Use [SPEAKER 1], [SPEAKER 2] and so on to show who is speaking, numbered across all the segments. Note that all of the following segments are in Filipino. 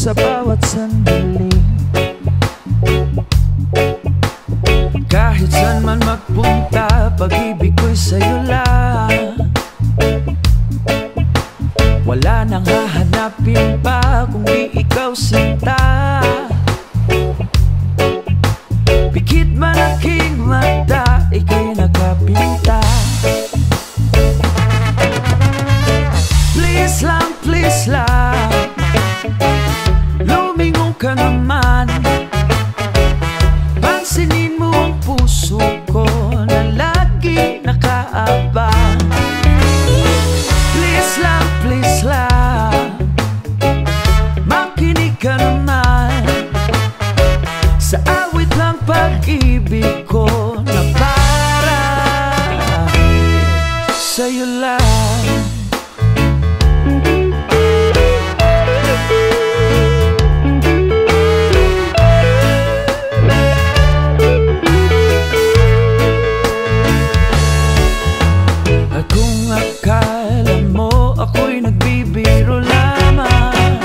[SPEAKER 1] sa bawat sandali. Kahit saan man magpunta, pag-ibig ko'y sa'yo lang. Wala nang hahanapin pa kung di ikaw sinta. Pikit man aking mata, ika'y nakapinta. Please lang, lumingon ka naman. Pansinin mo ang puso ko na lagi nakaabang. Please lang, makinig ka naman sa awit ng pag-ibig ko na para sa'yo lang. At kung akala mo ako'y nagbibiro lamang,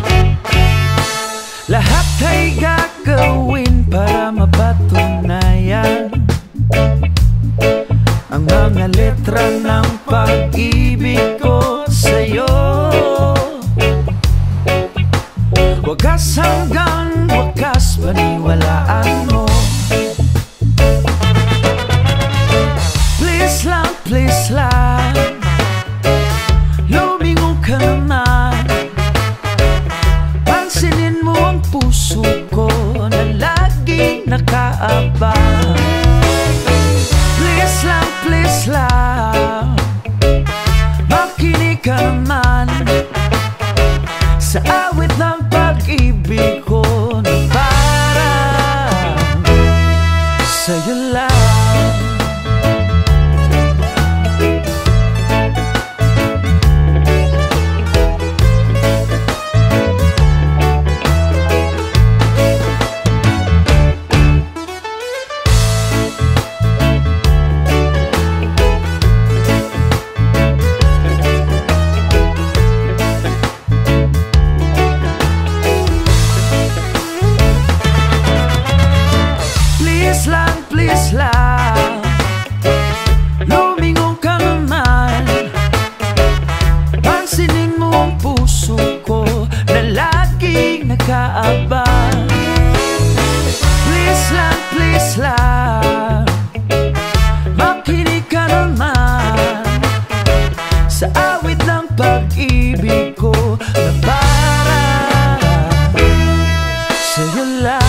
[SPEAKER 1] lahat ay gagawin para mapatunayan ang mga letra ng pag-ibig ko sa'yo. Wagas hanggang wakas, paniwalaan mo. Please lang, lumingon ka naman. Pansinin mo ang puso ko na lagi nakaabang. Please lang, makinig ka naman sa awit ng pag-ibig ko na parang sa'yo lang. Please lang, lumingon ka naman. Pansinin mo ang puso ko na laging nakaabang. Please lang, makinig ka naman sa awit ng pag-ibig ko na parang sa'yo lang.